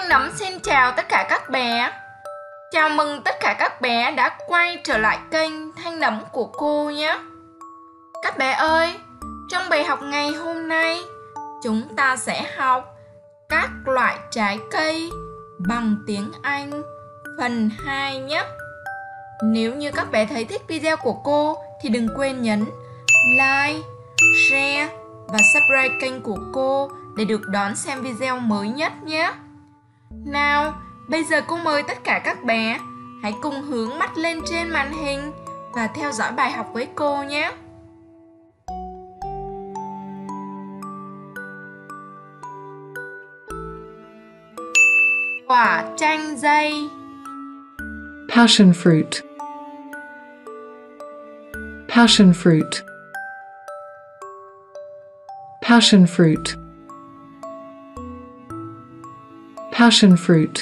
Than Nấm xin chào tất cả các bé. Chào mừng tất cả các bé đã quay trở lại kênh Than Nấm của cô nhé. Các bé ơi, trong bài học ngày hôm nay, chúng ta sẽ học các loại trái cây bằng tiếng Anh phần 2 nhé. Nếu như các bé thấy thích video của cô thì đừng quên nhấn like, share và subscribe kênh của cô để được đón xem video mới nhất nhé. Nào, bây giờ cô mời tất cả các bé hãy cùng hướng mắt lên trên màn hình và theo dõi bài học với cô nhé. Quả chanh dây. Passion fruit. Passion fruit. Passion fruit. Passion fruit.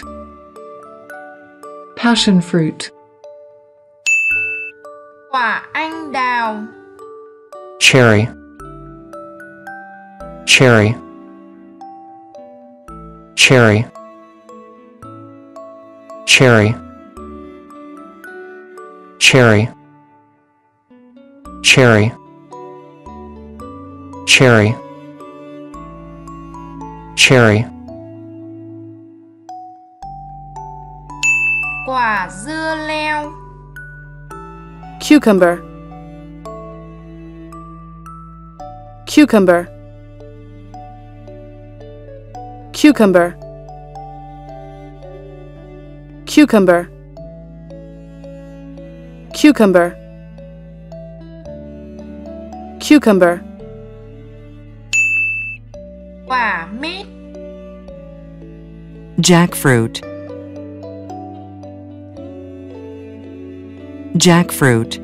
Passion fruit. Quả anh đào. Cherry. Cherry. Cherry. Cherry. Cherry. Cherry. Cherry. Cherry. Quả dưa leo. Cucumber. Cucumber. Cucumber. Cucumber. Cucumber. Cucumber. Quả mít. Jackfruit. Jackfruit.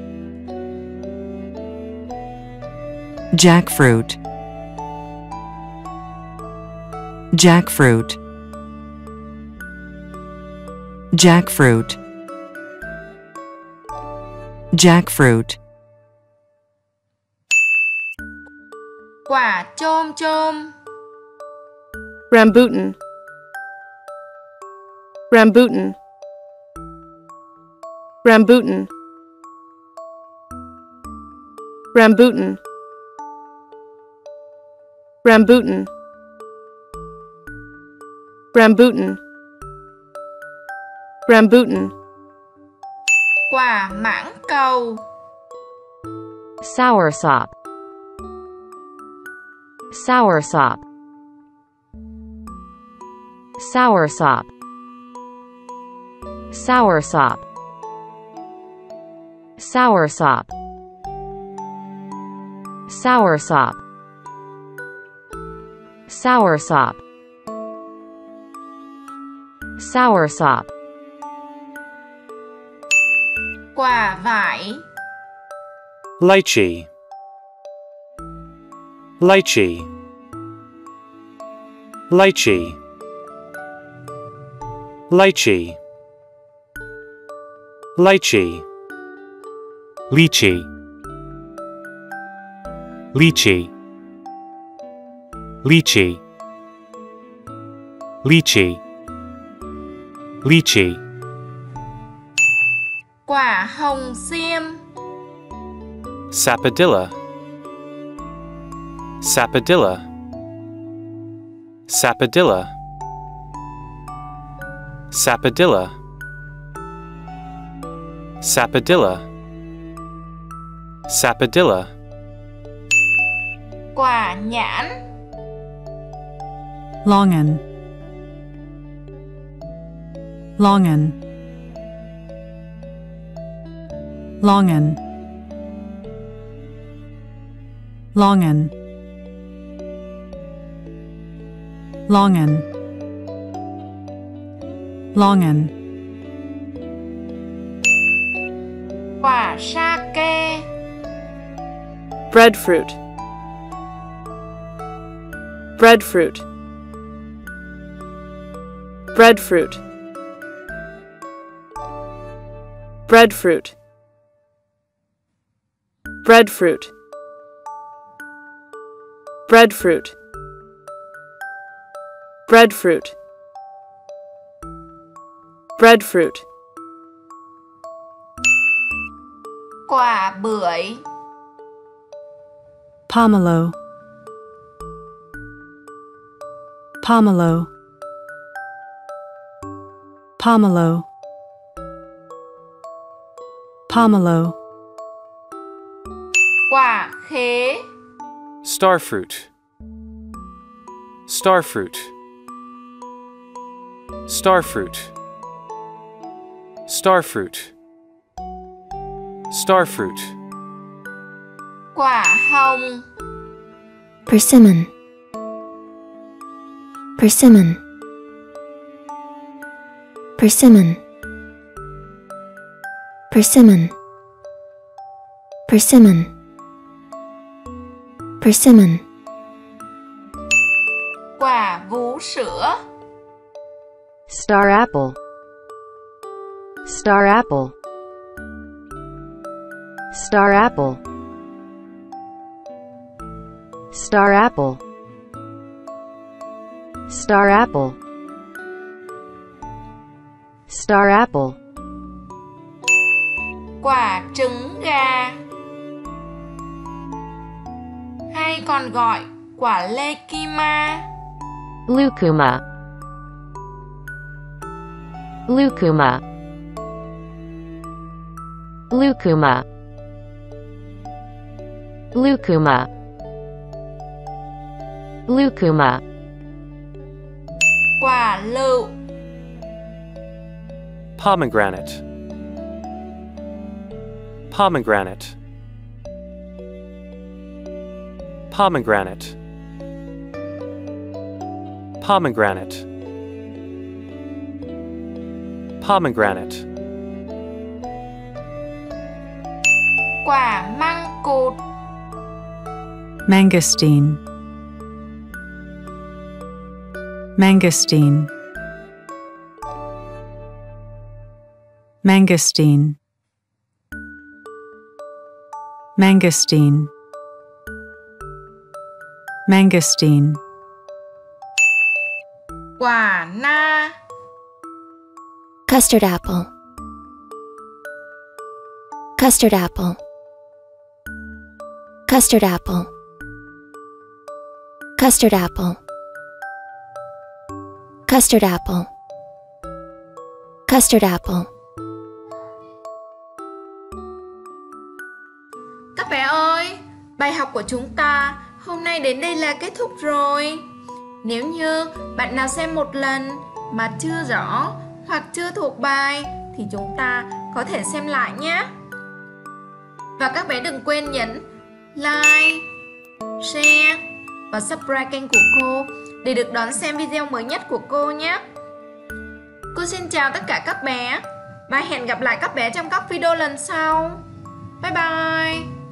Jackfruit. Jackfruit. Jackfruit. Jackfruit. Quả chôm chôm. Rambutan. Rambutan. Rambutan. Rambutan. Rambutan. Rambutan. Rambutan. Quả mãng cầu. Soursop. Soursop. Soursop. Soursop. Soursop. Soursop. Soursop. Soursop. Quả vải. Lychee. Lychee. Lychee. Lychee. Lychee. Lychee. Lychee. Lychee. Lychee. Lychee. Quả hồng xiêm. Sapodilla. Sapodilla. Sapodilla. Sapodilla. Sapodilla. Sapodilla. Quả nhãn. Longan. Longan. Longan. Longan. Longan. Longan. Quả sa kê. Breadfruit. Breadfruit. Breadfruit. Breadfruit. Breadfruit. Breadfruit. Breadfruit. Breadfruit. Quả bưởi. Pomelo. Pomelo. Pomelo. Pomelo. Quả khế. Starfruit. Starfruit. Starfruit. Starfruit. Starfruit. Quả hồng. Persimmon. Persimmon. Persimmon. Persimmon. Persimmon. Persimmon. Quả vú sữa. Star apple. Star apple. Star apple. Star apple. Star apple. Star apple. Quả trứng gà, hay còn gọi quả lê kima. Lucuma. Lucuma. Lucuma. Lucuma. Lucuma. Quả lựu. Pomegranate. Pomegranate. Pomegranate. Pomegranate. Pomegranate. Quả măng cụt. Mangosteen. Mangosteen. Mangosteen. Mangosteen. Mangosteen. Quả na. Custard apple. Custard apple. Custard apple. Custard apple. Custard apple. Custard apple. Các bé ơi, bài học của chúng ta hôm nay đến đây là kết thúc rồi. Nếu như bạn nào xem một lần mà chưa rõ hoặc chưa thuộc bài thì chúng ta có thể xem lại nhé. Và các bé đừng quên nhấn like, share và subscribe kênh của cô để được đón xem video mới nhất của cô nhé. Cô xin chào tất cả các bé và hẹn gặp lại các bé trong các video lần sau. Bye bye!